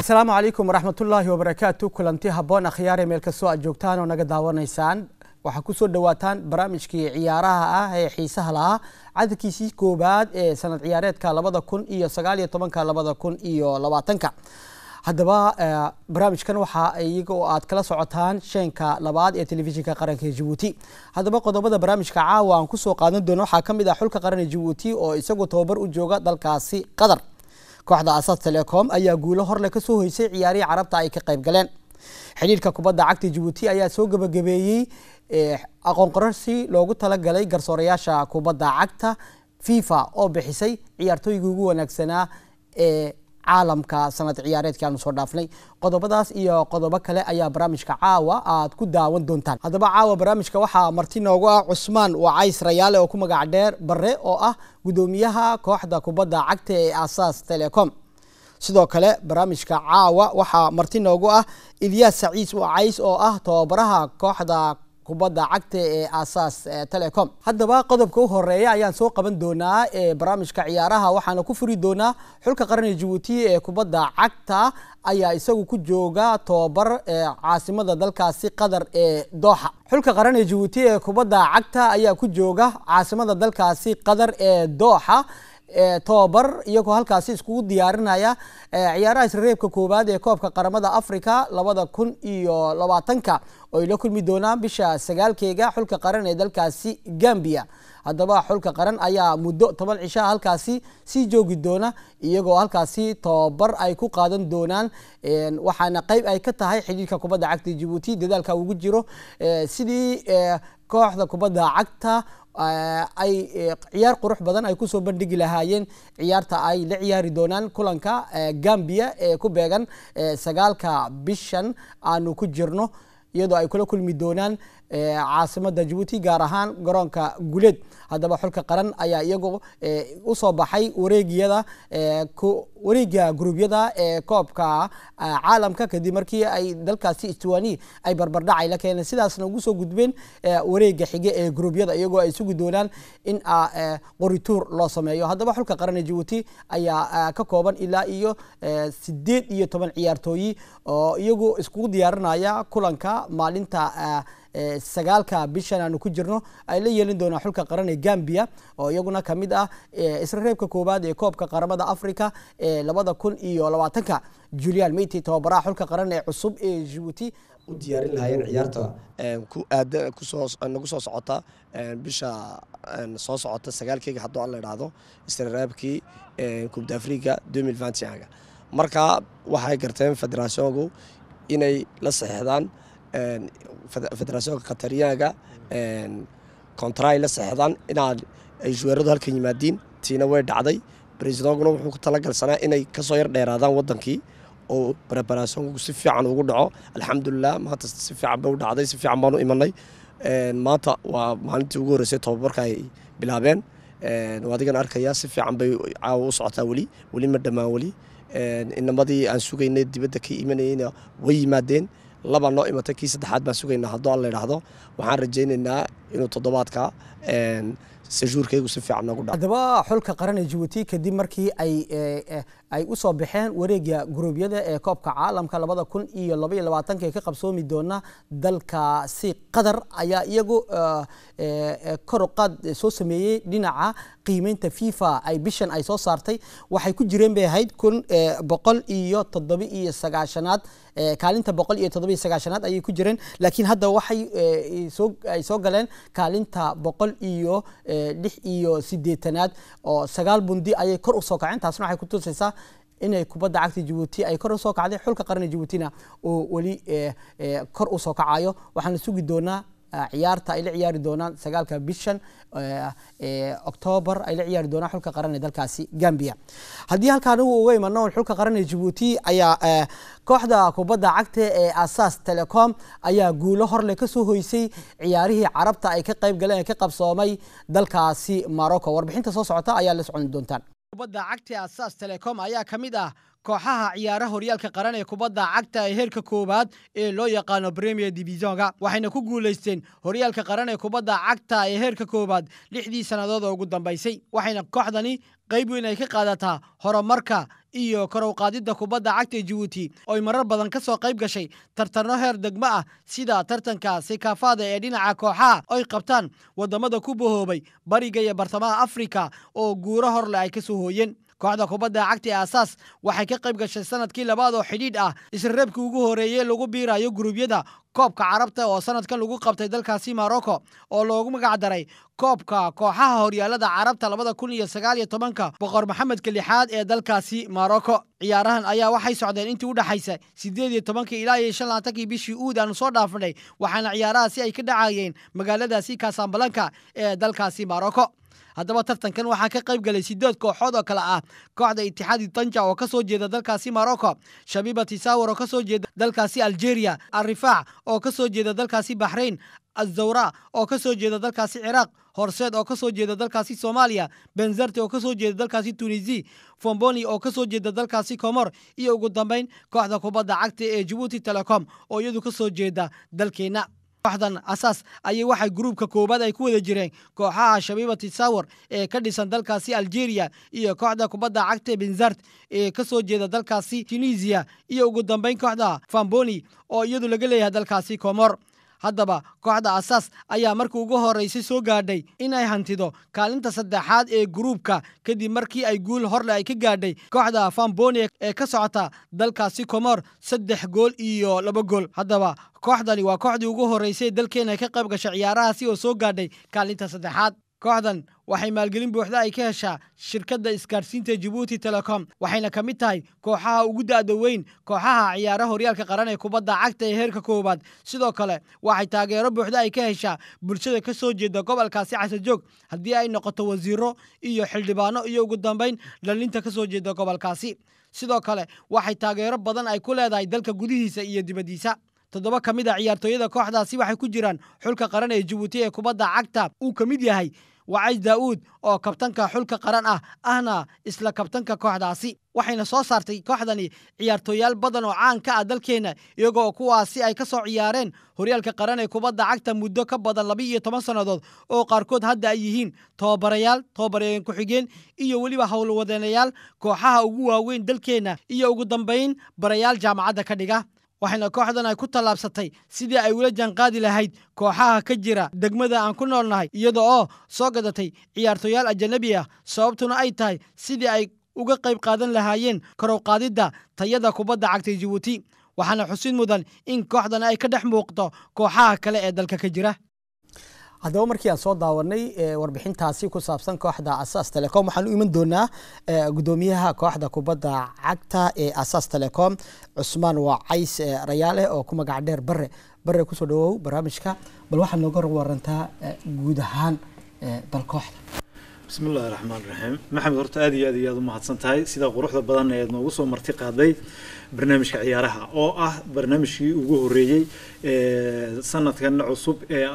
السلام عليكم ورحمة الله وبركاته. كلنتي هبون أخيار ملك السوء جوكتان ونقد داونيسان وحكوسو دواتان برامجكي عيارها هي حيسها لها عدد كيسي كوباد سنة عيارات كالبدا كون إيو سقالية طبعا كالبدا كون إيو لباتنكا haddaba barnaamijkan waxa iyaga oo aad kala socotaan sheenka labaad ee telefishinka qaranka Djibouti. haddaba qodobada barnaamijka caawa aan ku soo qaadan doono waxa kamid ah xulka qaranka Djibouti oo isagu tababar u jooga dalkaasi Qatar. kooxda Asad Telecom ayaa guulo hor leh ka soo hoysay ciyaarihii Carabta ay ka qayb galeen. xiriirka kubadda cagta Djibouti ayaa soo gabagabeeyay aqoon qorarsi loogu talagalay garsoorayaasha kubadda cagta FIFA oo bixisay ciyaartooyga ugu wanaagsanaa ee caalamka sanad ciyaareedkii aanu soo dhaafnay. qodobadaas iyo qodobo kale ayaa barnaamijka caawa aad ku daawan doontaan. haddaba caawa barnaamijka waxaa marti noogu ah Cusmaan Wacays Rayaale oo ku magac dheer Barre oo ah gudoomiyaha kooxda kubadda cagta ee Asas Telecom. sidoo kale barnaamijka caawa waxaa marti noogu ah Ilyas Saciid Wacays oo ah tababaraha kooxda kubadda cagta ee Asas Telecom. haddaba qodobka u horeeya ayaan soo qaban doonaa barnaamijka ciyaaraha waxaana ku furi doonaa xulka qaranka Djibouti ee kubadda cagta ayaa isagu ku jooga tababar caasimada dalkaasi Qatar ee Doha. xulka qaranka Djibouti ee kubadda cagta ayaa ku jooga caasimada dalkaasi Qatar ee Doha tababar iyagoo halkaasi iskugu diyaarinaya ciyaaraha isreebka koobaad ee koobka qaramada Afrika 2020 oo ay la kulmi doonaan bisha 9keega xulka qaran ee dalkaasi Gambia. haddaba xulka qaran ayaa muddo 10 cisho halkaasi sii joogi doona iyagoo halkaasi tababar ay ku qaadan doonaan waxaana qayb ay ka tahay xiriirka kubadda cagta Djibouti dadaalka ugu jiro sidii kooxda kubadda cagta ay ciyaar qurux badan ay ku soo bandhigi lahaayeen ciyaarta ay la ciyaari doonaan kulanka Gambia ee ku beegan 9ka bishan aanu ku jirno iyadoo ay kula kulmi doonaan caasimada Djibouti gaar ahaan garoonka Guleed. haddaba xulka qaran ayaa iyagu u soo baxay wareegga gruubyada ee koobka caalamka kadib markii ay dalkaasi Istiwaani ay barbardhacay la keeneen sidaasna ugu soo gudbeen wareegga xige ee gruubyada iyagoo ay sugi doonaan in qorituur loo sameeyo. haddaba xulka qaran Djibouti ayaa ka kooban ilaa iyo 18 ciyaartooy oo iyagu iskugu diyaarinaya kulanka maalinta 9ka bishan aanu ku jirno ay la yeelin doonaan xulka qaran ee Gambia oo iyaguna kamid ah isreebka koobaad ee koobka qaramada Afrika ee 2020. Julian Meiti tababaraha xulka qaran ee cusub ee Djibouti u diyaarin lahaayeen ciyaarta nagu soo socota bisha soo socota 9keega haddii aan la yiraahdo isreebkii Kubadda Afrika 2021. marka waxay garteen federationku inay la saxeexdaan federationka Qatariyaga contract la saxeexdaan inaan ay juweeradu halkan yimaadiin tiina way dhacday. presidentku wuxuu ku talagalsanaa inay ka soo yar dheeraadaan wadankii oo preparationku si fiican ugu dhaco. alxamdulillah maanta si fiican bay u dhacday, si fiican baan u imanay. maanta waa maalintii ugu horeysay tababarka ay bilaabeen. waadigan arkaya si fiican bay caawa u socotaa wali ma dhamaan wali inamadii aan sugaynay dibadda ka imanayna way yimaadeen. laba noo imatay kii saddexaad baan sugaynaa haddii aan la yiraahdo. waxaan rajaynaynaa inuu toddobaadka sejourkaygu si fiican noogu dhaco. haddaba xulka qaran ee Djibouti kadib markii ay u soo baxeen wareegga gruubyada ee koobka caalamka 2022 ee ka qabsoomi doona dalkaasi Qatar ayaa iyagu kor u qaad soo sameeyay dhinaca qiimeynta FIFA ay bishan ay soo saartay. waxay ku jireen bay ahayd 197 kaalinta 197 ayay ku jireen laakiin hadda waxay soo galeen kaalinta 186 oo 9 bundi ayay kor u soo kaceen. taasna waxay ku tusaysaa inay kubadda cagta Djibouti ay kor u soo kacday xulka qaranka Djiboutina oo wali kor u soo kacayo. waxaan sugi doonaa ciyaarta ay la ciyaari doonaan 9ka bishan October ay la ciyaari doonaan xulka qaran ee dalkaasi Gambia. haddii halkaan uu uga imaano xulka qaran ee Djibouti ayaa kooxda kubadda cagta ee Asas Telecom ayaa guulo hor leh ka soo hoysay ciyaarihii Carabta ay ka qayb galeen ee ka qabsoomay dalkaasi Morocco. warbixinta soo socota ayaa la socon doontaan. kubadda cagta Asas Telecom ayaa kamid ah kooxaha ciyaaraha horyaalka qaran ee kubadda cagta ee heerka koobaad ee loo yaqaano Premier Divisionka waxayna ku guuleysteen horyaalka qaran ee kubadda cagta ee heerka koobaad 6 sanadood oo ugu dambeysay waxayna kooxdani qayb weyn ay ka qaadataa horumarka iyo kor u qaadidda kubadda cagta ee Djibouti oo ay marar badan ka soo qayb gashay tartanno heer degmo ah sida tartanka Sekaafada ee dhinaca kooxaha ay qabtaan wadamada ku bohoobay bariga iyo bartamaha Afrika oo guuro hor leh ay ka soo hooyeen. kooxda kubadda cagta ee Asaas waxay ka qayb gashay sanadkii labaad oo xidhiidh ah isreebkii ugu horeeyay lagu biirayo gurubyada koobka carabta oo sanadkan lagu qabtay dalkaasi Morocco oo loogu magac daray koobka kooxaha horyaalada carabta 2019 boqor maxamedka lixaad ee dalkaasi Morocco. ciyaarahan ayaa waxay socdeen intii u dhaxaysay 18 ilaa 25 bishii Août aan soo dhaafnay waxaana ciyaarahaasi ay ka dhacayeen magaaladaasi Casablanca ee dalkaasi Morocco. haddaba tartankan waxaa ka qayb galay 8 kooxood oo kala ah kooxda Itixaadi Tanja oo ka soo jeeda dalkaasi Morocco, Shabiba Tisawar oo ka soo jeeda dalkaasi Algeria, Al-Rifaac oo ka soo jeeda dalkaasi Bahrain, Az-Zawra oo ka soo jeeda dalkaasi Iraq, Horseed oo ka soo jeeda dalkaasi Soomaaliya, Benzerte oo ka soo jeeda dalkaasi Tunisia, Fomboni oo ka soo jeeda dalkaasi Comor iyo ugu dambeyn kooxda kubadda cagta ee Djibouti Telecom oo iyadu ka soo jeeda dalkeena. kooxdan Asaas ayay waxay gruubka koobaad ay ku wada jireen kooxaha Shabiba Tisawar ee ka dhisan dalkaasi Algeria iyo kooxda kubadda cagta Benzerte ee ka soo jeeda dalkaasi Tunisia iyo ugu dambeyn kooxda Fomboni oo iyadu laga leeyahay dalkaasi Comor. haddaba kooxda Asaas ayaa markii ugu horeysay soo gaadhay inay hantido kaalinta saddexaad ee gruubka kadib markii ay guul horle ay ka gaadhay kooxda Fomboni ee ka socota dalkaasi Comor 3 gool iyo 2 gool. haddaba kooxdani waa kooxdii ugu horeysay dalkeena ka qayb gashay ciyaarahaasi oo soo gaadhay kaalinta saddexaad. kooxdan waxay maalgelin buuxda ay ka heshaa shirkadda isgaarsiinta Djibouti Telecom waxayna ka mid tahay kooxaha ugu da'da weyn kooxaha ciyaaraha horyaalka qaran ee kubadda cagta ee heerka koobaad. sidoo kale waxay taageero buuxda ay ka heshaa bulshada ka soo jeeda gobolkaasi Casajoog haddii ay noqoto wasiiro iyo xildhibaano iyo ugu dambeyn dhalinta ka soo jeeda gobolkaasi. sidoo kale waxay taageero badan ay ku leedahay dalka gudihiisa iyo dibaddiisa. 7 ka mid ah ciyaartooyada kooxdaasi waxay ku jiraan xulka qaran ee Djibouti ee kubadda cagta uu ka mid yahay Wacays Daawud oo kabtanka xulka qaran ahna isla kabtanka kooxdaasi. waxayna soo saartay kooxdani ciyaartooyaal badan oo caan ka ah dalkeena iyagoo kuwaasi ay ka soo ciyaareen horyaalka qaran ee kubadda cagta muddo ka badan 12 sanadood oo qaarkood hadda ay yihiin tababarayaal ku xigeen iyo waliba howlwadeenayaal kooxaha ugu waaweyn dalkeena iyo ugu dambeyn barayaal jaamacadda ka dhiga. waxayna kooxdan ay ku tallaabsatay sidii ay ula jaanqaadi lahayd kooxaha ka jira degmada aan ku noolnahay iyada oo soo gadatay ciyaartooyaal ajnabi ah sababtuna ay tahay sidii ay uga qayb qaadan lahaayeen kor u qaadidda tayada kubadda cagta Djibouti. waxaana xusid mudan in kooxdan ay ka dhex muuqato kooxaha kale ee dalka ka jira. haddaba markii aan soo daawanay warbixintaasi ku saabsan kooxda Asaas Telecom waxaan u iman doonaa gudoomiyaha kooxda kubadda cagta ee Asaas Telecom Cusmaan Wacays Rayaale oo ku magac dheer bare ku soo dhawow barnaamijka bal waxaad nooga warantaa guud ahaan bal kooxda. بسم الله الرحمن الرحيم محمد horta aad iyo aad u mahadsantahay sida quruxda badan ee noogu soo marti qaaday barnaamijka ciyaaraha oo ah barnaamijkii ugu horeeyay sanadkan cusub ee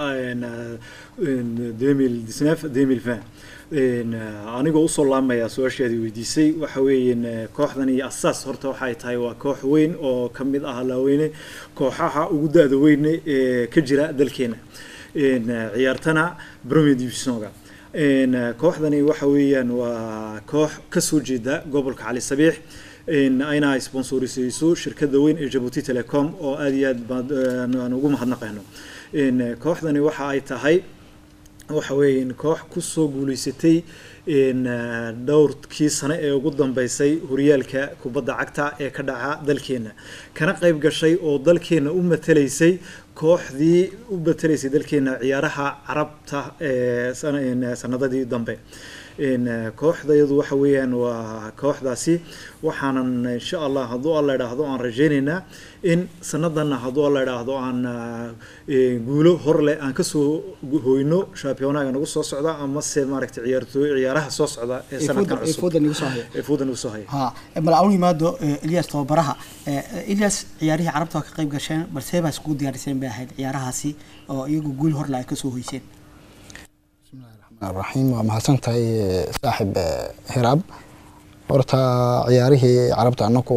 2019 anigoo u soo laamaya su'aashaadii weydiisay waxa weeyeen kooxdan iyo Asaas horta waxa ay tahay waa koox weyn oo kamid ah laaweyne kooxaha ugu daada weyn ee ka jira dalkeena ciyaartana Premier Division-ga kooxdani waxa weeyaan waa koox ka soo jeeda gobolka Cali Sabiix ayna ay sponsorisayso shirkadda weyn ee Djibouti Telecom oo aad iyo aad aan ugu mahadnaqayno. kooxdani waxa ay tahay waxa weeyaan koox ku soo guuleysatay dhowrkii sano ee ugu dambeysay horyaalka kubadda cagta ee ka dhaca dalkeena kana qayb gashay oo dalkeena u matalaysay kooxdii u matalaysay dalkeena ciyaaraha carabta ee sanadadii dambe. kooxdayadu waxa weeyaan waa kooxdaasi waxaanan insha Allah hadduu alla yiraahdo aan rajaynaynaa in sanadan hadduu alla yiraahdo aan guulo horle aan ka soo hoyno championnaga nagu soo socda ama se maaragtay ciyaaraha soo socda ee sanadkan cusub foodan ugu soo hay ha bal aan yimaado Ilyas tababaraha Ilyas ciyaarihii carabta ka qayb gasheen balse baa isku diyaariseen bay ahayd ciyaarahaasi oo iyagu guul horle ay ka soo hoyseen. الرحيم ومحسنتي صاحب هراب horta ciyaarihii carabta anako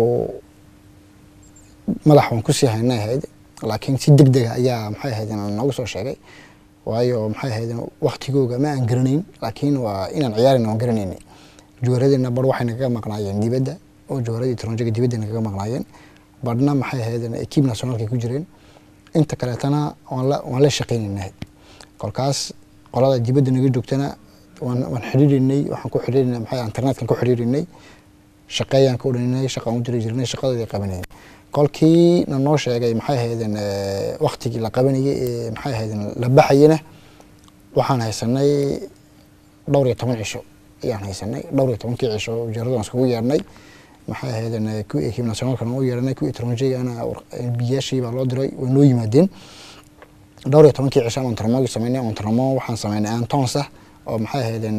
madax waan ku sii haynay ahayd laakiin si degdeg ah ayaa maxay ahayd inaan nagu soo sheegay waayo maxay ahayd waqtigooga ma aan garanayn laakiin waa inaan ciyaarino aan garanaynay juwaradina bar waxay naga maqnaayeen dibadda oo jawaaradii taronjiga dibadda kaga maqnaayeen badhna maxay ahaydeen ekiib nationalka ku jireen inta kaleetana waan la shaqaynaynay kolkaas qolada dibadda naga joogtana waan xiriirinay waxaan ku xiriirinay maxay internetkan ku xiriirinay shaqeeyaan ku odhanay shaqaan u jirnay shaqadii qabanayay kolkii noo sheegay maxay ahaydeen waqtigii la qabanayay maxay ahaydeen la baxayna waxaan haysanay dhowr iyo 10 cisho ayaan haysanay dhowr iyo 10 cisho jaradan iskugu yeernay maxay ahaydeen ku ekiib nationalka noo yeernay ku taronjiga ana biyaashii baa loo diray way noo yimaadeen dhowr iyo 10 cisho aan tarmo sameynay aan tarmo waxaan sameynay aan toonsa oo maxay ahaydeen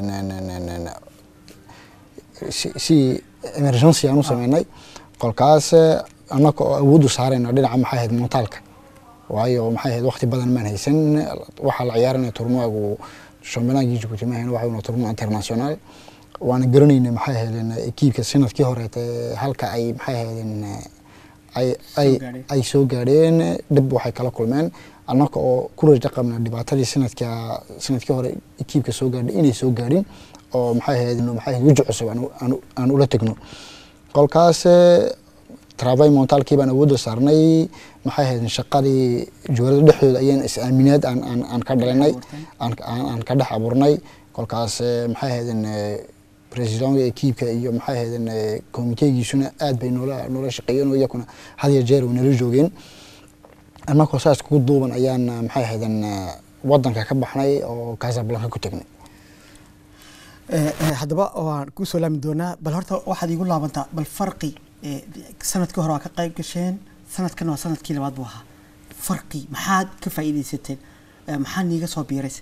si emergency aanu sameynay kolkaas anaka awood u saarayna dhinaca maxay ahayd montaalka waayo maxay ahayd waqti badan ma haysan waxa la ciyaaranay turnuwaagu Championnat Djibouti ma ahayn waxa uu turnuwa international waana garanaynay maxay ahaydeen ekiibka sanadkii hore halka ay maxay ahaydeen ay soo gaadheen dib waxay kala kulmeen anaka oo ku rajo qabna dhibaatadii sanadkii hore ekiibka soo gaadhay inay soo gaadhin oo maxay ahaydeen wajh cusub aan ula tagno kolkaas travail montalkii baan awood saarnay maxay ahaydeen shaqadii jawaarada dhexdooda ayaan is-aaminaad aan ka dhalinay aan ka dhex abuurnay kolkaas maxay ahaydeen presidentga ekiibka iyo maxay ahaydeen komiteegiisuna aad bay noola shaqeeyeen oo iyakuna had iyo jeer nala joogeen annagoo saas ku duuban ayaan maxay ahaydeen wadanka ka baxnay oo Casablanca ku tagnay haddaba waan ku soo laami doonaa bal horta waxaad igu laabantaa bal farqi sanadkii hore waa ka qayb gasheen sanadkan waa sanadkii labaad buu ahaa farqi maxaad ka faa'iidaysateen maxaa niiga soo biiraysa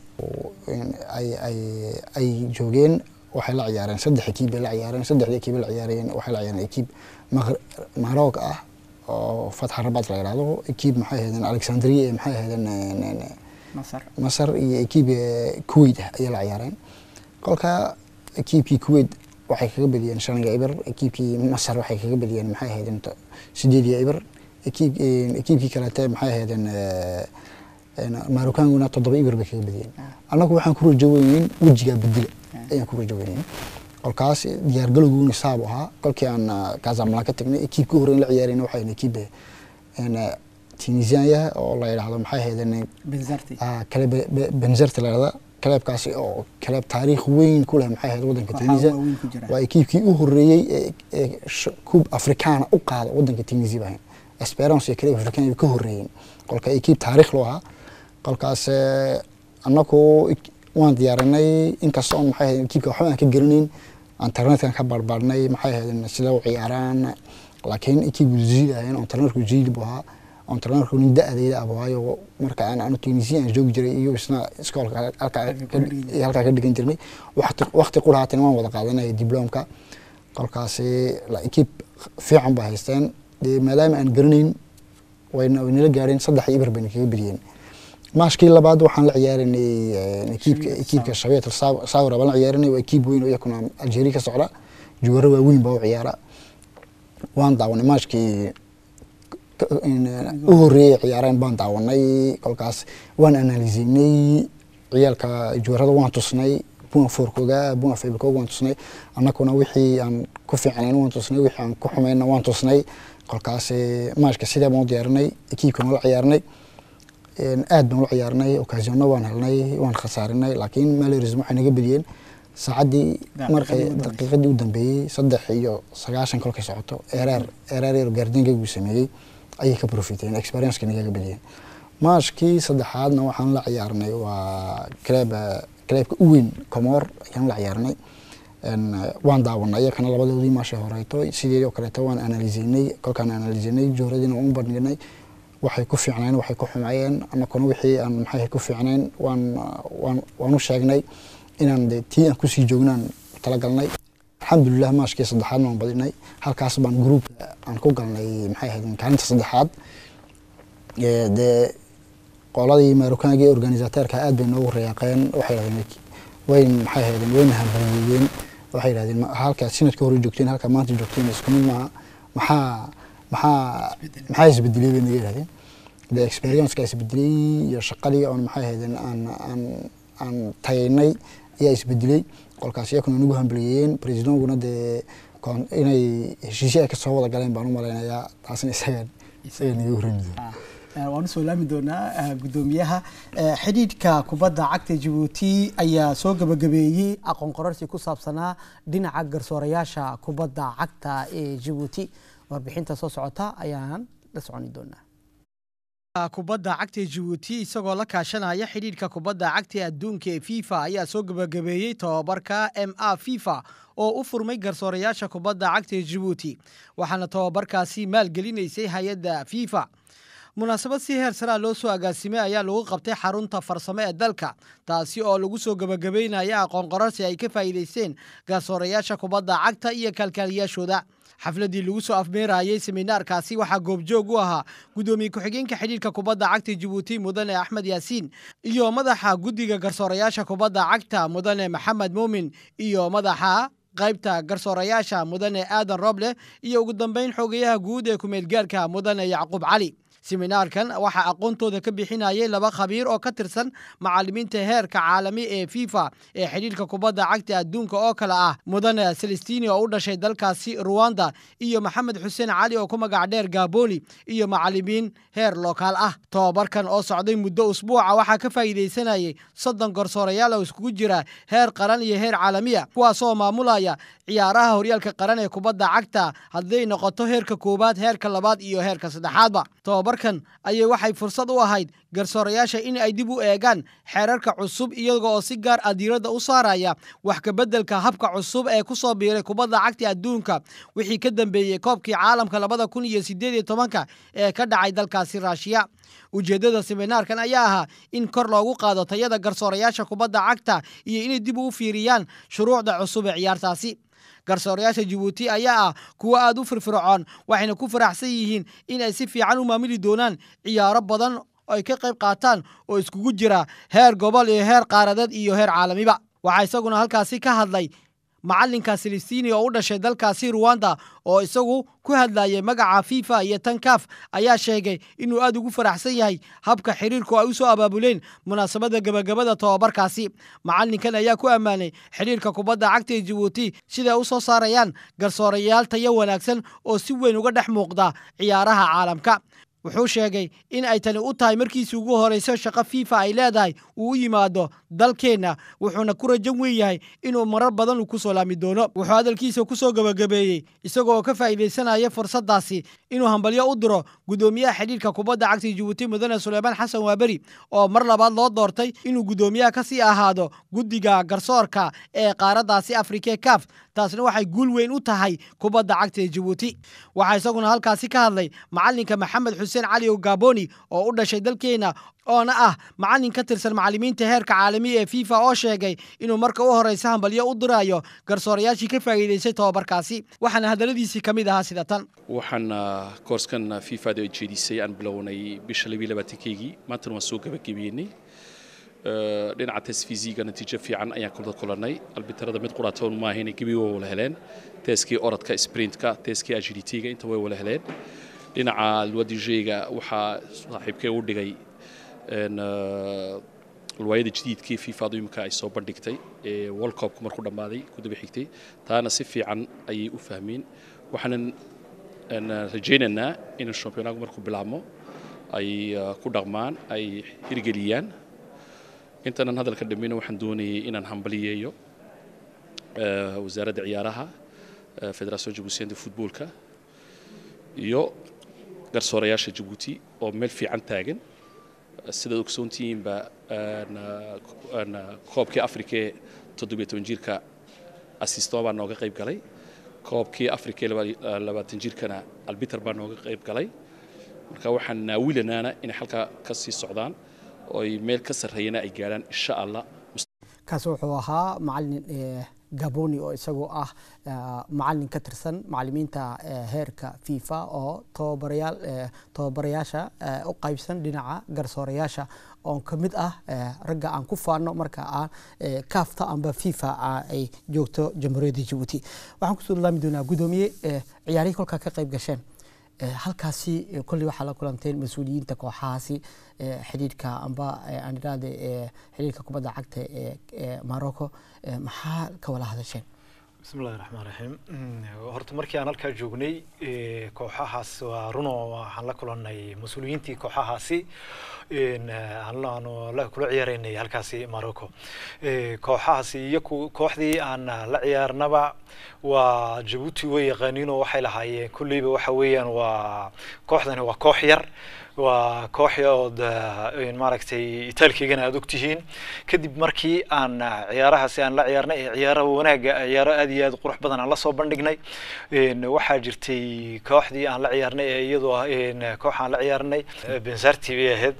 ay joogeen waxay la ciyaareen saddex ekiib la ciyaareen saddexdii ekiib la ciyaareen waxay la ciyaareen ekiib Maroc ah oo Fatح Rabat la yiraahdo ekiib maxay ahaydeen Alexandria maxay ahaydeen Masar iyo ekiib Kuwait ay la ciyaareen kolka ekiibkii Kuwait waxay kaga badiyeen 5 ibar ekiibkii Masar waxay kaga badiyeen maxay ahaydeen 8 ibar ekiibkii kale maxay ahaydeen Marokanguna 7 ibar bay kaga badiyeen anagu waxaan ku rajoonayn wajiga bedel ayaan ku rajoonayn kolkaas diyaar galowguna saab ahaa kolkii aan Casablanca tagnay ekiibkii hore la ciyaareen waxay ekiib Tunisia oo la yiraahdo maxay ahaydeen Benzerti la yiraahdo كلابكاسي أو كلاب تاريخ وين كلها محايد ودن كتنيزيا وأكيد كي أهرية كوب أفريقيا أقعد ودن كتنيزيا بهين إسبيرانس كلاب أفريقيا كهريين قال كأكيد تاريخ لها قال كاس أناكو وان ديارناي إن كسان محايد كيف كحنا كجرنين إنترنت كان خبر برناي محايد السلاو عياران لكن أكيد جديد يعني إنترنت جديد بها أنترنر كوني دأدي أبوهاي مركا أنا تونسي أنا جوج جري يوسنا سكول هالك كده كنترمي وقت يقول هاتين ما وضع قاعدنا دبلوم كا قال كاسي لا إكيب في عم بهستان دي ملام أن جرنين وين الجارين صدق يبر بين كبيرين مشكلة بعد وحن العيار إني إكيب كشبيه الصاورة بنا عيارني وإكيب وين ويكون الجري كسعرة جواروا وين بوا عيارة وان داوني ماشكي أهري عيارين بان داوني كلكاس وان أناليزيني عيالك جوارada waan tusnay buna forkoga buna feebko waan tusnay annaguna wixii aan ku fiicneen waan tusnay wixii aan ku xumeeyna waan tusnay kolkaas maashka sida baan diyaarnay ekiibkan la ciyaarnay aad baan la ciyaarnay occasionno waan helnay waan khasaarinay laakiin malheureux waxay naga badiyeen saacadii markay daqiiqadii u dambeeyay 3:9 kolkay socoto erar gardinga uu sameeyay ayay ka profiteen experience ka naga badiyeen maashkii saddexaadna waxaan la ciyaarnay waa clubka u weyn Comor ayaan la ciyaarnay waan daawanay kana labadoodii maasha horeeyto sidii oo kale waan analyzeynay kolkaan analyzeynay jooradina uun badnay waxay ku fiicnaan waxay ku xumaayeen annaguna wixii aan maxay ku fiicnaan waan u sheegnay inaan tii aan ku sii joognaan tala galnay alxamdulillah maashkii saddexaadna waan badinay halkaas baan group aan ku galnay maxay ahayd kaalinta saddexaad de qoladii Marokaankii organisatorka aad bay noogu reeyaqeen waxay yiraahdeen wayn maxay ahayd wayn hambaliyeen waxay yiraahdeen halka sanadkii hore joogteen halka maanta joogteen isku mid maxaa isbedelay bay yiraahdeen the experience ka isbedelay iyo shaqadii oo maxay ahayd aan taynay ayaa isbedelay kolkaas iyaguna nagu hambaliyeen presidentguna de inay heshiisyo ay kasoo wada galeen baan u malaynayaa taasina isaga naga horreyn waan usoo laami doonaa gudoomiyaha xidhiidhka kubadda cagta Djibouti ayaa soo gabagabeeyey aqoon qorarsi ku saabsanaa dhinaca garsoorayaasha kubadda cagta ee Djibouti warbixinta soo socota ayaan la soconi doonaa kubadda cagta Djibouti isagoo la kaashanaya xidhiidhka kubadda cagta adduunka ee FIFA ayaa soo gabagabeeyey tababarka MA FIFA oo u furmay garsoorayaasha kubadda cagta Djibouti waxaana tababarkaasi maalgelinaysay hay'adda FIFA munaasabad si heer sare loo soo agaasimay ayaa lagu qabtay xarunta farsamo ee dalka taasi oo lagu soo gabagabeynaya aqoon qorarsi ay ka faa'iideysteen garsoorayaasha kubadda cagta iyo kalkaaliyaashooda xafladii lagu soo afmeerayay seminaarkaasi waxaa goobjoog u ahaa gudoomiye ku-xigeenka xidhiidhka kubadda cagta Djibouti mudane Axmed Yaasiin iyo madaxa guddiga garsoorayaasha kubadda cagta mudane Maxamed Muumin iyo madaxa qaybta garsoorayaasha mudane Aadan Roble iyo ugu dambeyn xogayaha guud ee ku-meelgaarka mudane Yacquub Cali seminaarkan waxaa aqoontooda ka bixinayay laba khabiir oo ka tirsan macallimiinta heerka caalami ee FIFA ee xidhiidhka kubadda cagta adduunka oo kale ah mudane Celestini oo u dhashay dalkaasi Rwanda iyo Maxamed Xuseen Cali oo ku magac dheer Gaboni iyo macallimiin heer lokaal ah tababarkan oo socday muddo usbuuca waxaa ka faa'iideysanayay 30 garsoorayaal oo iskugu jira heer qaran iyo heer caalami ah kuwaas oo maamulaya ciyaaraha horyaalka qaran ee kubadda cagta hadday noqoto heerka koobaad heerka labaad iyo heerka saddexaadba tababarkan ayay waxay fursad u ahayd garsoorayaasha in ay dib u eegaan xeerarka cusub iyaga oo si gaar ah diiradda u saaraya wax ka beddelka habka cusub ee ku soo biiray kubadda cagta adduunka wixii ka dambeeyey koobkii caalamka 2018 ee ka dhacay dalkaasi Raashiya ujeedada seminaarkan ayaa ahaa in kor loogu qaado tayada garsoorayaasha kubadda cagta iyo inay dib u fiiriyaan shuruucda cusub ee ciyaartaasi garsoorayaasha Djibouti ayaa ah kuwa aad u firfircoon waxayna ku faraxsan yihiin in ay si fiican u maamuli doonaan ciyaaro badan oo ay ka qayb qaataan oo iskugu jira heer gobol iyo heer qaaradeed iyo heer caalamiba waxa isaguna halkaasi ka hadlay macallinka Celestini oo u dhashay dalkaasi Rwanda oo isagu ku hadlayay magaca FIFA iyo tan CAF ayaa sheegay inuu aad ugu faraxsan yahay habka xiriirku ay u soo abaabuleen munaasabada gabagabada tababarkaasi macallinkan ayaa ku ammaanay xiriirka kubadda cagta Djibouti sida ay u soo saarayaan garsoorayaal tayo wanaagsan oo si weyn uga dhex muuqda ciyaaraha caalamka wuxuu sheegay in ay tani u tahay markiisii ugu horeysay shaqo FIFA ay leedahay uu u yimaado dalkeena wuxuuna ku rajan weyn yahay inuu marar badan ku soo laami doono wuxuu hadalkiisa ku soo gabagabeeyay isagoo ka faa'iideysanaya fursadaasi inuu hambalyo u diro gudoomiyaha xidhiidhka kubadda cagta Djibouti mudane Suleymaan Xasan Waaberi oo mar labaad loo doortay inuu gudoomiyaha ka sii ahaado guddiga garsoorka ee qaaraddaasi Afrika CAF taasna waxay guul weyn u tahay kubadda cagta Djibouti waxa isaguna halkaasi ka hadlay macallinka Maxamed Xuseen Cali oo Gaboni oo u dhashay dalkeena oona ah macallin ka tirsan macallimiinta heerka caalami ee FIFA oo sheegay inuu marka u horeysa hambalyo u dirayo garsoorayaashii ka faa'iideysay tababarkaasi waxaana hadaladiisii kamid ahaa sida tan waxaan koorskan FIFA da jeedisay aan bilownay bisha 22-keygii maanta waan soo gabagabeynay dhinaca tasfiisiga natiijo fiican ayaan kula kulanay albitarada mid quraatoon ma ahayn gabi oo wala heleen teeskii orodka sprintka teeskii agility-ga inta way wala heleen dhinaca alwadijeega waxa saaxiibkay u dhigay الوايد جديد كيف في فاضي مكاي صوب بديكتي وول كوب مركو دمادي كده بحكتي تانا سفي عن أي أفهمين وحنا رجينا إن الشامبيونات مركو بلعمو أي كودغمان أي هرجليان أنت أنا هذا الكلمين وحندوني إن هنبليه وزارة عيارها فدراسيون جيبوتيان دي فوتبول كا يو قرصورياش جيبوتي أو ملفي عن تاجن sida ogsoontiin ba koobkii Afrika 17 jirka assisto baa nooga qayb galay koobkii Afrika 20 jirkana albiter baa nooga qayb galay marka waxaan naawilanaana in halka ka sii socdaan oo ay meel ka sareeyana ay gaaraan insha Allah kaas wuxuu ahaa macallin Gaboni oo isagoo ah macallin ka tirsan macallimiinta heerka FIFA oo tababarayaasha u qaybsan dhinaca garsoorayaasha oo kamid ah ragga aan ku faano marka aan kaafta amba FIFA ay joogto Jamhuuriyadda Djibouti waxaan ku soo laami doonaa gudoomiye ciyaarihii kolka ka qayb gasheen halkaasi kulli waxa la kulanteen mas'uuliyiinta kooxahaasi xiriirka amba aan iraade xiriirka kubadda cagta ee Morocco maxaa ka wada hadasheen بسم الله الرحمن الرحيم horta markii aan halka joognay kooxahaas waa runo waxaan la kulanay mas'uuliyiintii kooxahaasi aan la kula ciyaaraynay halkaasi Morocco kooxahaasi iyo kooxdii aan la ciyaarnaba waa Djibouti way yaqaaniin oo waxay lahaayeen kulliba waxa weeyaan waa kooxdani waa koox yar waa kooxyood maaragtay Itaalkiigana aad ogtihiin kadib markii aan ciyaarahaasi aan la ciyaarnay ciyaaraha wanaaga ciyaaro aad iyo aad qurux badan aan la soo bandhignay waxaa jirtay kooxdii aan la ciyaarnay iyadoo koox aan la ciyaarnay Bensarti bay ahayd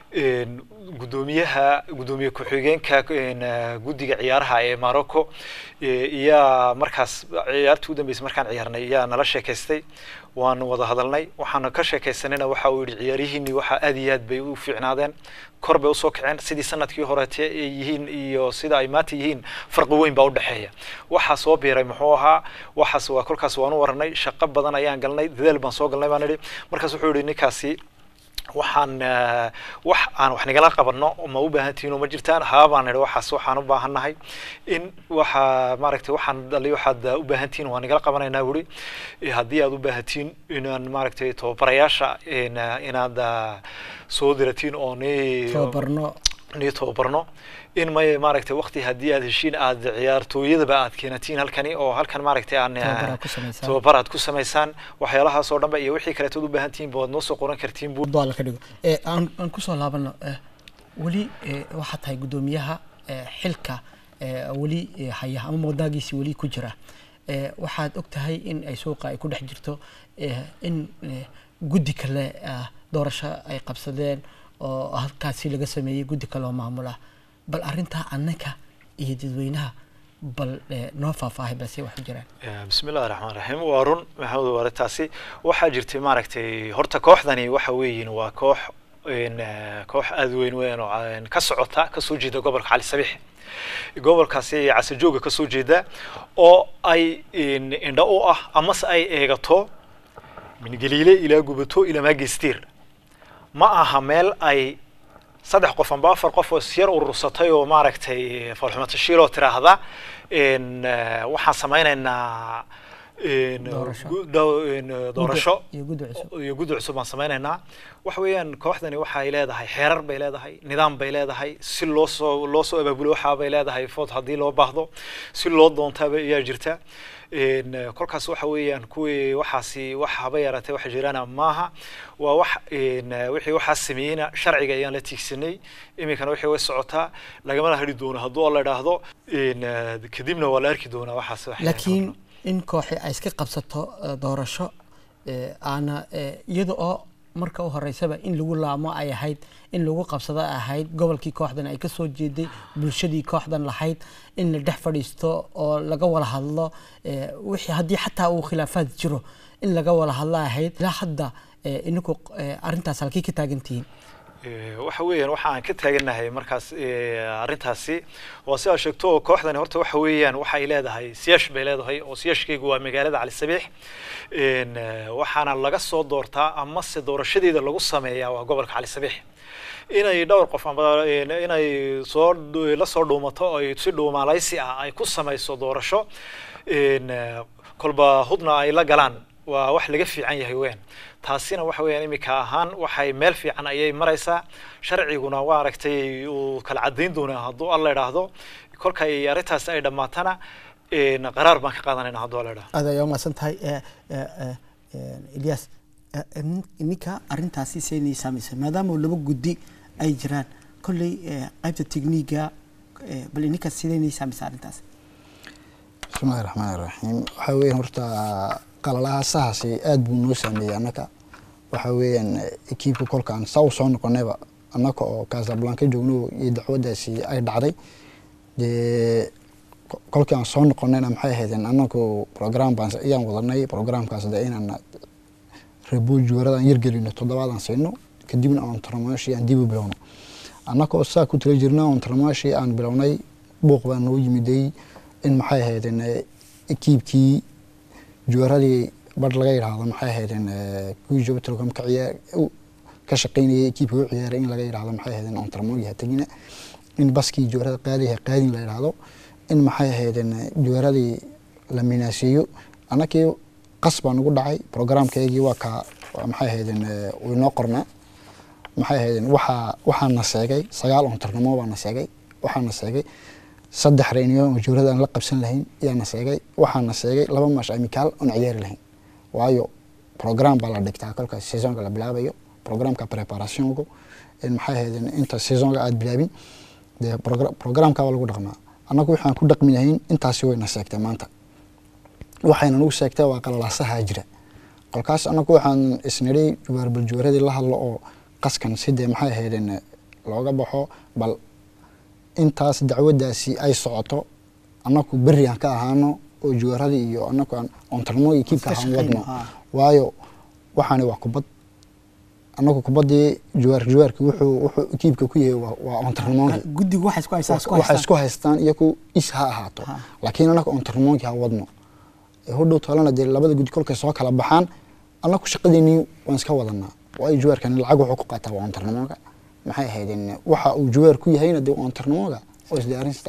gudoomiye ku-xigeenka guddiga ciyaaraha ee Morocco iyo markaas ciyaartii u dambeysay markaan ciyaarnay ayaa nala sheekaystay waan wada hadalnay waxaan ka sheekaysanayna waxa uu yiri ciyaarihiini waxa aad iyo aad bay u fiicnaadeen kor bay u soo kaceen sidii sanadkii hore ay yihiin iyo sida ay maanta yihiin farqi weyn baa u dhaxeeya waxa soo biiray muxuu ahaa waxaas waa kolkaas waan u waranay shaqo badan ayaan galnay dadaal baan soo galnay baan nidhi markaas wuxuu yiri ninkaasi waxaan wax nagala qabanno ma u baahantiin oo ma jirtaan haabaan nidhi waxaan u baahannahay in waxa maaragtay waxaan dhaliyo waxaad u baahantiin waan nagala qabanaynaa wuri haddii aad u baahantiin inaan maaragtay tababarayaasha inaad soo diratiin oo tababarno in may maaragtay waqti haddii aad heshiin aad ciyaartooyadaba aad keenatiin halkani oo halkan maaragtay aan tababar aad ku samaysaan waxyaalahaas oo dhanba iyo wixii kale aad u baahantiin baad noo soo qoran kartiin buu dool ka dhigo aan ku soo laabano wali waxa tahay gudoomiyaha xilka wali haya ama moodaagiisi wali ku jira waxaad ogtahay in ay suuqa ay ku dhex jirto in guddi kale doorasho ay qabsadeen oo halkaasi laga sameeyay guddi kale oo maamula bal arinta annaka iyo dadweynaha bal noo faahfaahay balse wax jiraan bismillaahir rahmaanir rahiim waa run maxamed wartaasi waxa jirtay maaragtay horta kooxdani waxa weeyeen waa koox aad weyn oo ka socota ka soo jeeda gobolka Cali Sabiix gobolkaasi casajooga ka soo jeeda oo ay indha u ah ama ay eegato min Galiile ila Gubato ila Magister ma aha meel ay saddex qof amba afar qof oo siyar urursatay oo maaragtay farxumato shiilo tiraahda waxaan samaynaynaa doorasho iyo guddi cusub aan samaynaynaa wax weeyaan kooxdani waxa ay leedahay xeerar bay leedahay nidaam bay leedahay si loo soo abaabulo waxa bay leedahay food haddii loo baahdo si loo doontaaba ayaa jirta kolkaas waxa weeyaan kuwii waxaasi wax haba yaratay wax jirana maaha waa wax wixii waxaas sameeyna sharciga ayaan la tiigsanay imikana wixii way socotaa lagama hadhi doono hadduu la yiraahdo kadibna waa la arki doonaa waxaas wax laakiin in kooxi ay iska qabsato doorasho ana iyada oo marka u horeysaba in lagu laamo ay ahayd in lagu qabsado ahayd gobolkii kooxdan ay ka soo jeeday bulshadii kooxdan lahayd in la dhex fadhiisto oo laga wada hadlo wixii haddii xataa uu khilaafaad jiro in laga wada hadlo ahayd ilaa hadda ininku arintaas halkii ka taagantihiin waxa weeyaan waxa aan ka taaganahay markaas arintaasi oo si aad sheegto kooxdani horta waxa weeyaan waxa ay leedahay siyaash bay leedahay oo siyaashkaygu waa magaalada Cali Sabiix waxaana laga soo doortaa ama se doorashadeeda lagu sameeyaa waa gobolka Cali Sabiix inay dhowr qof ama inay la soo dhuumato ay si dhuumaalaysi ah ay ku samayso doorasho kolba hudna ay la galaan waa wax laga fiican yahay weyn taasina waxa weeyaan imika ahaan waxay meel fiican ayay maraysaa sharciguna waa aragtay uu kala cadeyn doonaa hadduu alla yiraahdo kolka ay arintaas ay dhamaatana qaraar baan ka qaadanayna hadduu alla yiraahdo aad ayaa maasan tahay Ilyas iminka arintaasi seenay saameysa maadaama laba guddi ay jiraan kulli qaybta tekniiga bal ininka sideenay saameysa arintaas bismillahir rahmaanir rahiim waxa weeyaan horta qalalaha saasi aad buu noo saameeyay annaka waxa weeyaan ekiibka kolkaan soo noqonayba annaka oo Casablanca joogno iyo dacwadaasi ay dhacday kolkaan soo noqonayna maxay ahaydeen annaka program baan ayaan wadanay programkaas inaan rebuuj waradan yargelino todobaadan sayno kadibna aan tarmaashi aan dib u bilowno annaka oo saa ku tala jirnaa aan tarmaashi aan bilownay buuq baan noo yimiday in maxay ahaydeen ekiibkii juwaradii bad laga yiraahdo maxay ahaydeen kuwii Jobtelcom ka shaqeynayay ekiibka u ciyaaray in laga yiraahdo maxay ahaydeen on tarmooyah tagina in baskii juwarada qaadin la yiraahdo in maxay ahaydeen juwaradii la minaasiyo annakii qas baan ugu dhacay programkeygii waa ka maxay ahaydeen uu inoo qornaa maxay ahaydeen waxaan na sheegay 9 ontarnimo baan na sheegay waxaan na sheegay 3 reunion oo juurada aan la qabsan lahayn iyana sheegay waxaan na sheegay 2 maash amical oo ciyaar lahayn waayo program baa la dhigtaa kolka seasonka la bilaabayo programka preparationku in maxay ahaydeen inta seasonka aad bilaabin de programka waa lagu dhaqmaa annagu waxaan ku dhaqmi lahayn intaasi way na sheegtay maanta waxayna nagu sheegtay waa qalalaasaha jira kolkaas annagu waxaan isnidhay juwaaradii la hadlo oo qaskan sidee maxay ahaydeen looga baxo bal intaas dacwadaasi ay socoto annagu berri aan ka ahaano oo juwaaradii iyo annagu aan ontarmo iyo kiibka aan wadno waayo waxaani waa kubad annagu kubadii juwaarki wuxuu kiibka ku yahay waa ontarmoonki guddigu waxay isku haystaan iyagu is ha ahaato laakiin annagu ontarmoonki ha wadno hodhow tolana dee labada guddi kolkay soo kala baxaan annagu shaqadeennii waan iska wadanaa waayo juwaarkani lacag wuxuu ku qaataa waa ontarnimooga maxay ahaydeen waxa uu juwaar ku yahayna dee ontarnimooga oo isdiyaarinsta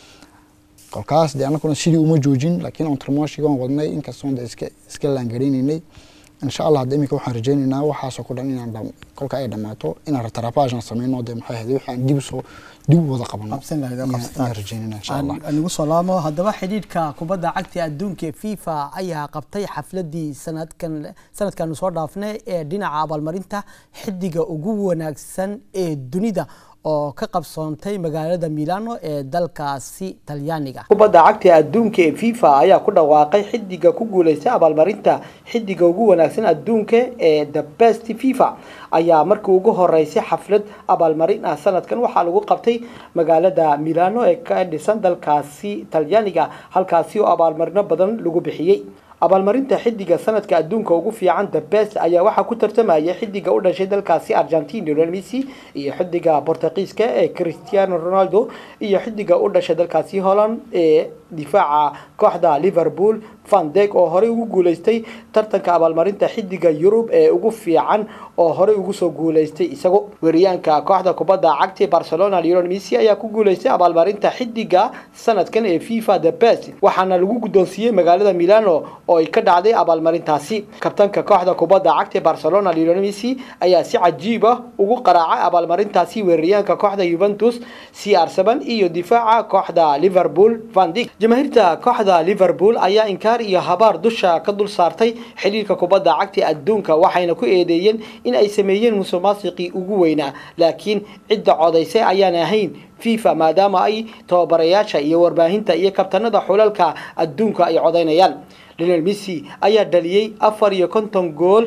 kolkaas dee annaguna sidii uma joojin laakiin ontarmooshiga waan wadnay inkastoon dee iska laangaraynay insha allah hadda iminka waxaan rajaynaynaa waxaasoo ku dhan inaan kolka ay dhammaato inaan ratarapaashan samayno dee maxay ahayd waxaan dib wada qabano rajaynayna insha allah anigu salaamo haddaba xidhiidhka kubadda cagta adduunka ee FIFA ayaa qabtay xafladii sanadkan soo dhaafnay ee dhinaca abaalmarinta xidiga ugu wanaagsan ee dunida oo ka qabsoontay magaalada Milano ee dalkaasi Talyaaniga. Kubadda cagta adduunka ee FIFA ayaa ku dhawaaqay xidiga ku guuleystay abaalmarinta xidiga ugu wanaagsan adduunka ee The Best FIFA ayaa markii ugu horeysay xaflad abaalmarin ah sanadkan waxaa lagu qabtay magaalada Milano ee ka dhisan dalkaasi Talyaaniga halkaasi oo abaalmarino badan lagu bixiyay. abaalmarinta xidiga sanadka adduunka ugu fiican The Best ayaa waxa ku tartamaya xidiga u dhashay dalkaasi Argentina Lionel Messi iyo xidiga Portugiiska ee Cristiano Ronaldo iyo xidiga u dhashay dalkaasi Holland ee difaaca kooxda Liverpool Van Dijk oo hore ugu guuleystay tartanka abaalmarinta xidiga Yurub ee ugu fiican oo hore ugu soo guuleystay isagoo weeryaanka kooxda kubadda cagta Barcelona Lionel Messi ayaa ku guuleystay abaalmarinta xidiga sanadkan ee FIFA The Best waxaana lagu guddoonsiiyay magaalada Milano oo ay ka dhacday abaalmarintaasi kabtanka kooxda kubadda cagta Barcelona Lionel Messi ayaa si cajiib ah ugu qaraacay abaalmarintaasi weeryaanka kooxda Juventus CR7 iyo difaaca kooxda Liverpool Van Dijk jamaahirta kooxda Liverpool ayaa inkaar iyo habaar dusha ka dul saartay xiriirka kubadda cagta adduunka waxayna ku eedeeyeen in ay sameeyeen musuqmaasuqii ugu weynaa laakiin cidda codaysay ayaan ahayn FIFA maadaama ay tababarayaasha iyo warbaahinta iyo kabtanada xulalka adduunka ay codaynayaan Lionel Messi ayaa dhaliyay 54 gool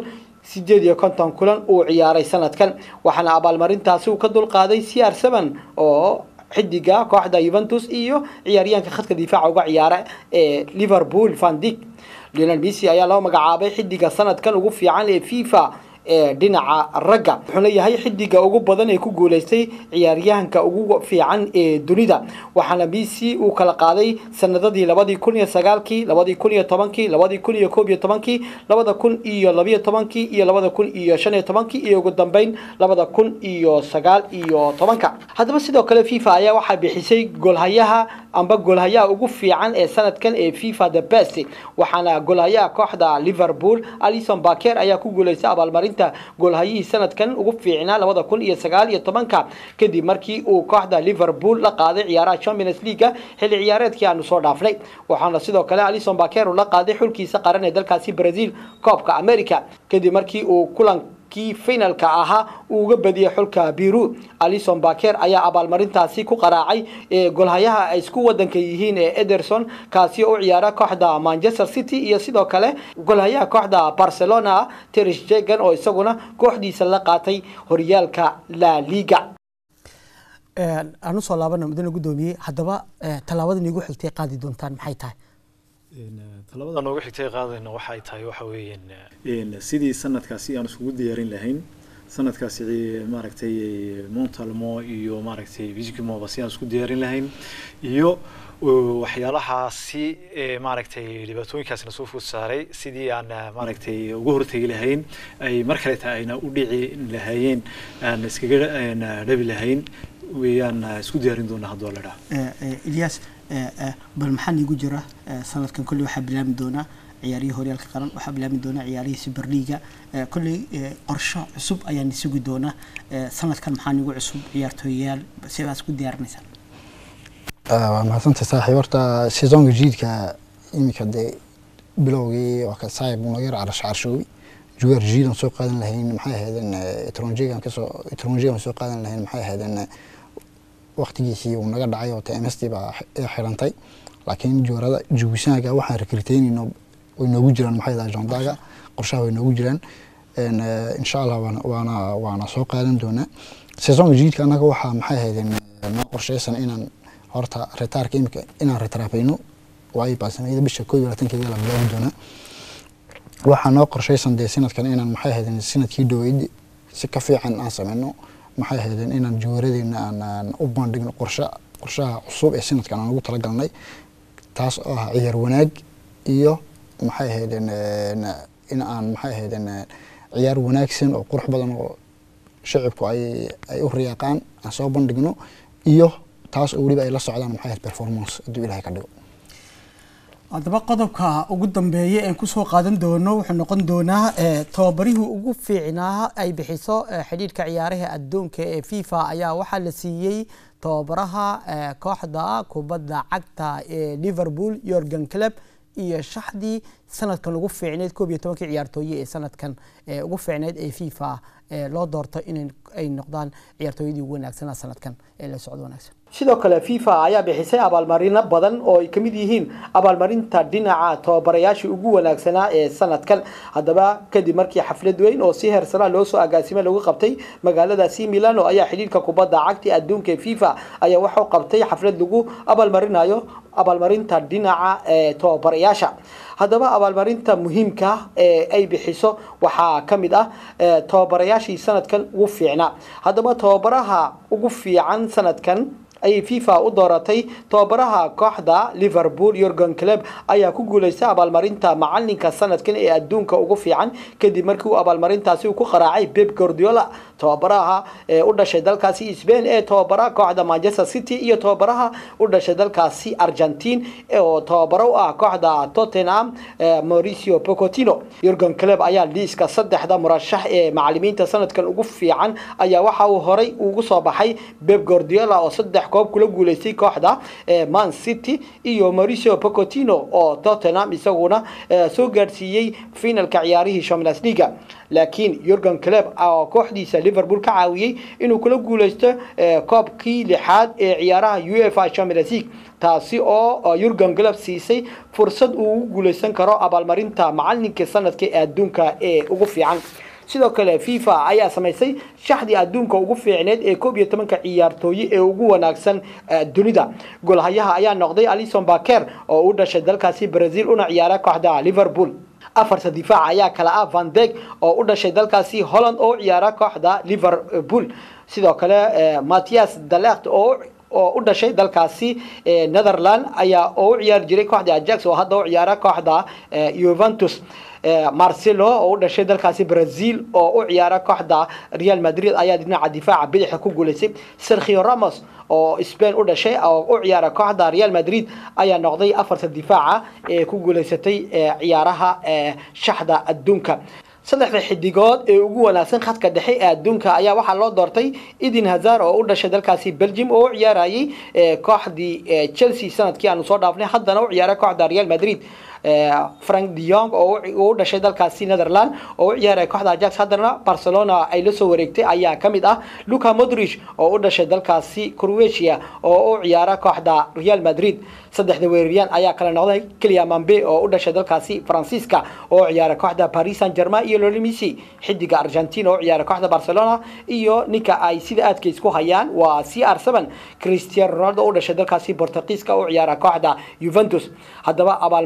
58 kulan uu ciyaaray sanadkan waxaana abaalmarintaasi uu ka dul qaaday CR7 oo xidiga kooxda Juventus iyo ciyaaryahanka khadka difaaca uga ciyaara ee Liverpool Van Dijk Lionel Messi ayaa loo magacaabay xidiga sanadkan ugu fiican ee FIFA dhinaca ragga wuxuu leeyahay xidiga ugu badan ee ku guuleystay ciyaaryahanka ugu fiican ee dunida waxaana Messi uu kala qaaday sanadadii 2009 2010 2011 2012 iyo 2015 iyo ugu dambeyn 2019 hadaba sidoo kale FIFA ayaa waxa bixisay goolhayaha ugu fiican ee sanadkan ee FIFA The Best waxaana goolhayaha kooxda Liverpool Alisson Becker ayaa ku guuleystay abaalmarinta goolhayihii sanadkan ugu fiicnaa 2019 kadib markii uu kooxda Liverpool la qaaday ciyaaraha Champions League xilli ciyaareedkii aanu soo dhaafnay waxaana sidoo kale Alisson Becker la qaaday xulkiisa qaran ee dalkaasi Brazil Copa America kadib markii uu kii finalka ahaa uu uga badiyay xulka Peru Alisson Becker ayaa abaalmarintaasi ku qaraacay goolhayaha ay isku wadanka yihiin ee Ederson kaasi oo ciyaara kooxda Manchester City iyo sidoo kale goolhayaha kooxda Barcelona Ter Stegen oo isaguna kooxdiisa la qaatay horyaalka La Liga aanu soo laabana mudane gudoomiye hadaba talaabada nigu xigtay qaadi doontaan maxay tahay talabadan ugu xigtay qaadayna waxay tahay waxa weeyeen sidii sanadkaasi aan isugu diyaarin lahayn sanadkaasi maaragtay Montalmo iyo maaragtay Vizcimo basi aan isku diyaarin lahayn iyo waxyaalahaasi maaragtay dhibaatooyinkaasna soo food saaray sidii aan maaragtay ugu hortagi lahayn ay mar kale taayna u dhici lahaayeen aan iskaga dhabi lahayn weeyaan isku diyaarin doonaa hadduu la dhaha Ilyas bal maxaa nigu jira sanadkan kulli waxa bilaami doona ciyaarihii horyaalka qaran waxa bilaami doona ciyaarihii Super League kulli qorshe cusub ayaan isugu doona sanadkan maxaa nigu cusub ciyaartooyaal sidaas ku diyaarinaysan mahadsantahay saaxiib horta seasonka jidka imika de bilowgii waa ka saaxiib uu naga carshoobi jugaar jiidan soo qaadan lahayn maxay ahaydeen Etronjigan soo qaadan lahayn maxay ahaydeen waqtigiisii uu naga dhacay oo TMST baa xirantay laakiin joorada jubisaanka waxaan recruiteenino way noogu jiraan maxay ahayd ajandaga qorshaha way noogu jiraan insha Allah waana soo qaadan doonaa seasonka jidka anaga waxa maxay ahaydeen noo qorsheysan inaan horta retaarka imika inaan retraapayno way baasameeyay bisha 12 la bilaabi doonaa waxaan noo qorsheysan sanadkan inaan maxay ahaydeen sanadkii dhaweyd si ka fiican aan sameeyno maxay ahaydeen inaan jooradeena aan u bandhigno qorshaha cusub ee sanadkan aan ugu talagalnay taas oo ah ciyaar wanaag iyo maxay ahaydeen in aan maxay ahaydeen ciyaar wanaagsan oo qurux badan oo shacabku ay u riyaaqaan aan soo bandhigno iyo taas oo waliba ay la socdaan maxay ahayd performance haduu Ilaahay ka dhigo haddaba qodobka ugu dambeeya ee ku soo qaadan doono wuxuu noqon doonaa tababarihii ugu fiicnaa ay bixiso xidhiidhka ciyaaraha adduunka ee FIFA ayaa waxaa la siiyey tababaraha kooxda kubadda cagta ee Liverpool Jurgen Klopp iyo shaxdii sanadkan ugu fiicneed 12 ciyaartooy ee sanadkan ugu fiicneed ee FIFA loo doorto in ay noqdaan ciyaartooyadii ugu wanaagsan sanadkan ee la socdo wanaagsan sidoo kale FIFA ayaa bixisay abaalmarino badan oo ay kamid yihiin abaalmarinta dhinaca tababarayaashii ugu wanaagsanaa ee sanadkan hadaba kadib markii xaflad weyn oo si heersana loo soo agaasimay lagu qabtay magaalada Milano ayaa xiriirka kubadda cagta adduunka FIFA ayaa waxa uu qabtay xaflad lagu abaalmarinayo abaalmarinta dhinaca tababarayaasha hadaba abaalmarinta muhiimka ee ay bixiso waxa kamid ah tababarayaashii sanadkan ugu fiicnaa hadaba tababaraha ugu fiican sanadkan ay FIFA u dooratay tababaraha kooxda Liverpool Jurgen Klopp ayaa ku guuleystay abaalmarinta macalinka sanadkan ee adduunka ugu fiican kadib markii uu abaalmarintaasi ku qaraacay Pep Guardiola tababaraha u dhashay dalkaasi Spain ee tababaraha kooxda Manchester City iyo tababaraha u dhashay dalkaasi Argentine oo tababaro ah kooxda Tottenham Mauricio Pochettino Jurgen Klopp ayaa liiska saddexda murashax ee macallimiinta sanadkan ugu fiican ayaa waxa uu horay ugu soo baxay Pep Guardiola oo saddex koob kula guuleystay kooxda Man City iyo Mauricio Pochettino oo Tottenham isaguna soo gaarsiiyay finalka ciyaarihii Champions League laakiin Jurgen Klopp oo kooxdiisa Liverpool ka caawiyay inuu kula guuleysto koobkii lixaad ee ciyaaraha UEFA Champions League taasi oo Jurgen Klopp siisay fursad uu ugu guuleysan karo abaalmarinta macalinka sanadka ee adduunka ee ugu fiican sidoo kale FIFA ayaa sameysay shaxdii adduunka ugu fiicneed ee 12 ciyaartooy ee ugu wanaagsan dunida goolhayaha ayaa noqday Alisson Becker oo u dhashay dalkaasi Brazil una ciyaara kooxda Liverpool afarta difaac ayaa kala ah Van Dijk oo u dhashay dalkaasi Holland oo ciyaara kooxda Liverpool sidoo kale Matthias de Ligt oo u dhashay dalkaasi Netherlands ayaa oo ciyaar jiray kooxda Ajax oo hadda u ciyaara kooxda Juventus Marcelo oo u dhashay dalkaasi Brazil oo u ciyaara kooxda Real Madrid ayaa dhinaca difaaca bidix ku guuleysay Sergio Ramos oo Spain u dhashay oo u ciyaara kooxda Real Madrid ayaa noqday afarta difaaca ee ku guuleysatay ciyaaraha shaxda adduunka saddexda xidigood ee ugu wanaagsan khadka dhexe ee adduunka ayaa waxa loo doortay Eden Hazard oo u dhashay dalkaasi Belgium oo ciyaarayay kooxdii Chelsea sanadkii aanu soo dhaafnay haddana u ciyaara kooxda Real Madrid Frank de Jong oo u dhashay dalkaasi Netherlands oo ciyaaraya kooxda Ajax haddana Barcelona ay la soo wareegtay ayaa kamid ah Luka Modric oo u dhashay dalkaasi Croatia oo u ciyaara kooxda Real Madrid saddexda weeraryahan ayaa kala noqday Kylian Mbappe oo u dhashay dalkaasi Faransiiska oo ciyaara kooxda Paris Saint-Germain iyo Lionel Messi xidiga Argentina oo ciyaara kooxda Barcelona iyo ninka ay sida aadka isku hayaan waa CR7 Cristiano Ronaldo oo u dhashay dalkaasi Portugiiska oo ciyaara kooxda Juventus hadaba abaalmarinta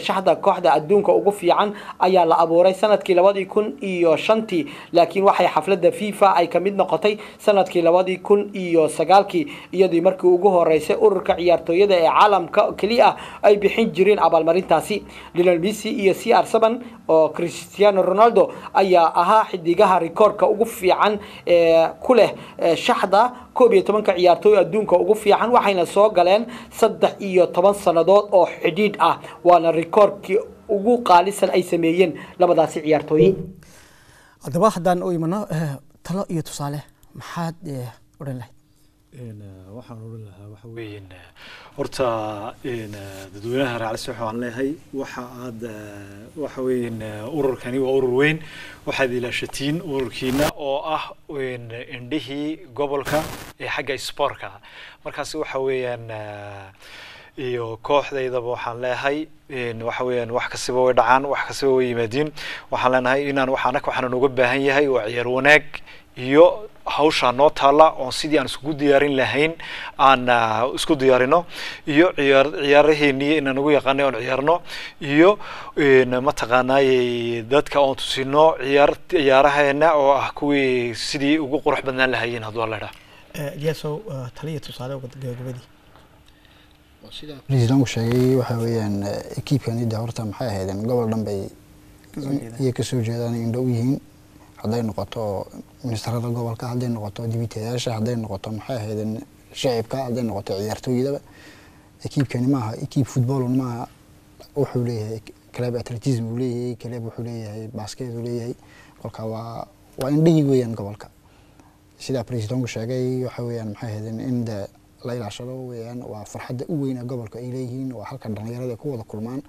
shaxda kooxda adduunka ugu fiican ayaa la abuuray sanadkii 2005 laakiin waxay xafladda FIFA ay kamid noqotay sanadkii 2009 iyadoo markii ugu horeysay ururka ciyaartooyada ee caalamka kaliya ay bixin jireen abaalmarintaasi. Lionel Messi iyo CR7 oo Cristiano Ronaldo ayaa ahaa xidigaha rikoorka ugu fiican ku leh shaxda 11 ciyaartooy adduunka ugu fiican waxayna soo galeen 13 sanadood oo xidhiidh ah waana rikoorkii ugu qaalisan ay sameeyeen labadaasi ciyaartooy. haddaba haddaan u imano talo iyo tusaale maxaad odhan lahayd؟ waxaan oran lahaa waxa weeyaan horta dadweynaha raacaysa waxaan leeyahay waxa weeyaan ururkani waa urur weyn waxaad ilaashatiin ururkiina oo ah indhihii gobolka ee xagga sportka markaas waxa weeyaan iyo kooxdaydaba waxaan leeyahay waxa weeyaan wax kastaba way dhacaan wax kastaba way yimaadeen waxaan leenahay inaan waxaan uga baahan yahay waa ciyaar wanaag iyo hawsha noo taala oo sidii aan isku diyaarin lahayn aan isku diyaarino iyo ciyaaraheennii inaan ugu yaqaanay oo ciyaarno iyo ma taqaanaay dadka oo tusino ciyaaraheena oo ah kuwii sidii ugu qurux badnaan lahaayeen hadoo la dhaha Iliyaasow taliya tusaale uga gabagabadii president sheegay waxa weeyaan equipe-kani horta maxay ahaydeen gobol dhan bay ka soo jeedaan indho u yihiin hadday noqoto ministarada gobolka hadday noqoto dibitayaasha hadday noqoto maxay ahaydeen shacabka hadday noqoto ciyaartooyada equipe-kani maaha equipe football maaha wuxuu leeyahay club athleticism uu leeyahay club wuxuu leeyahay basket uu leeyahay kolka waa indhihii weeyaan gobolka sida president sheegay waxa weeyaan maxay ahaydeen in la ilaashado weeyaan waa farxadda u weyn ee gobolka ay leeyihiin waa halka dhalinyarada ku wada kulmaan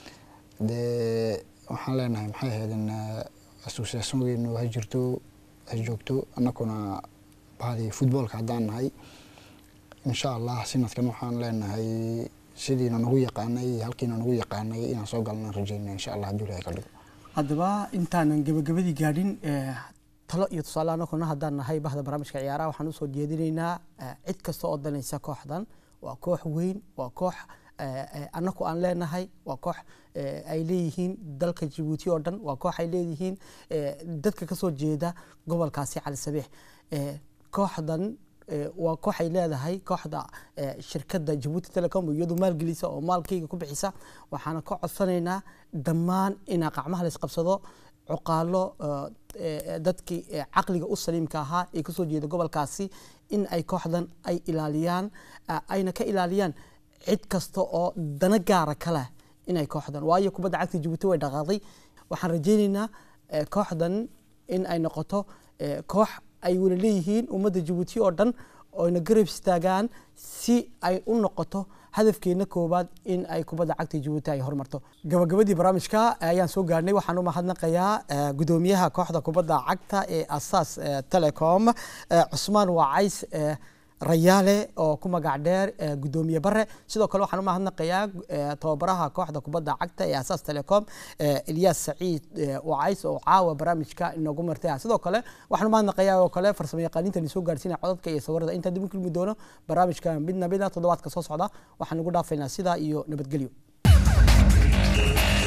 waxaan leenahay maxay ahaydeen association-geenu ha joogto annaguna bahadii footballka haddaan nahay insha allah sanadkan waxaan leenahay sidiina nagu yaqaanay halkiina nagu yaqaanay inaan soo galnaan rajaynaa insha allah hadduu ilaahay ka dhigo. haddaba intaanan gabagabadii gaadhin talo iyo tusaale annaguna haddaan nahay bahda barnaamijka ciyaaraha waxaan usoo jeedinaynaa cid kasta oo danaysa kooxdan waa koox weyn waa koox annagu aan leenahay waa koox ay leeyihiin dalka Djibouti oo dhan waa koox ay leeyihiin dadka ka soo jeeda gobolkaasi Cali Sabiix kooxdan waa koox ay leedahay kooxda shirkadda Djibouti Telecom iyadoo maalgelisa oo maalkeyga ku bixisa waxaana ka codsanaynaa dhammaan in qacmaha la isqabsado cuqaalo dadkii caqliga u saliimka ahaa ee ka soo jeeda gobolkaasi in ay kooxdan ay ilaaliyaan ayna ka ilaaliyaan cid kasta oo dana gaara kale inay kooxdan waayo kubadda cagta Djibouti way dhaqaaday waxaan rajaynaynaa kooxdan in ay noqoto koox ay wada leeyihiin ummadda Djibouti oo dhan oo ina garab istaagaan si ay u noqoto hadafkeena koobaad in ay kubadda cagta Djibouti ay horumarto. gabagabadii barnaamijka ayaan soo gaarnay waxaan u mahadnaqayaa gudoomiyaha kooxda kubadda cagta ee Asaas Telecom Cusmaan Wacays Rayaale oo ku magac dheer gudoomiye bare sidoo kale waxaan u mahadnaqayaa tababaraha kooxda kubadda cagta ee Asaas Telecom Ilyas Saciid Wacays oo caawa barnaamijka inagu martay sidoo kale waxaan u mahadnaqayaa oo kale farsamayaqaaniinta soo gaarsiinaya codadka iyo sawirada inta dib u kulmi doono barnaamijka midna toddobaadka soo socda waxaan ugu dhaafaynaa sida iyo nabadgelyo.